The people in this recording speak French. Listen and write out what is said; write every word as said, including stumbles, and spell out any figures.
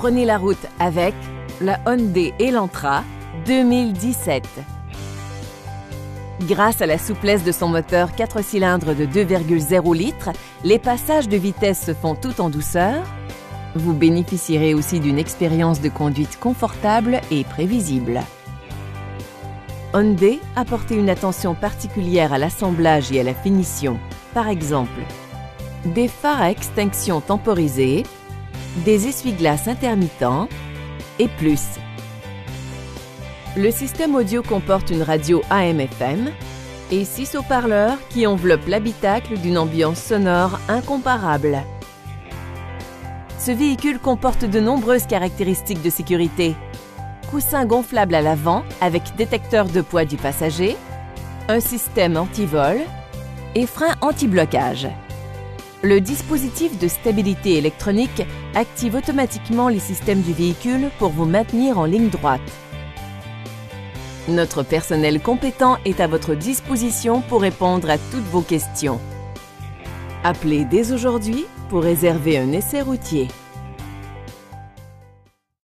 Prenez la route avec la Hyundai Elantra deux mille dix-sept. Grâce à la souplesse de son moteur quatre cylindres de deux virgule zéro litres, les passages de vitesse se font tout en douceur. Vous bénéficierez aussi d'une expérience de conduite confortable et prévisible. Hyundai a porté une attention particulière à l'assemblage et à la finition. Par exemple, des phares à extinction temporisée, des essuie-glaces intermittents et plus. Le système audio comporte une radio A M F M et six haut-parleurs qui enveloppent l'habitacle d'une ambiance sonore incomparable. Ce véhicule comporte de nombreuses caractéristiques de sécurité. Coussin gonflable à l'avant avec détecteur de poids du passager, un système anti-vol et frein anti-blocage. Le dispositif de stabilité électronique active automatiquement les systèmes du véhicule pour vous maintenir en ligne droite. Notre personnel compétent est à votre disposition pour répondre à toutes vos questions. Appelez dès aujourd'hui pour réserver un essai routier.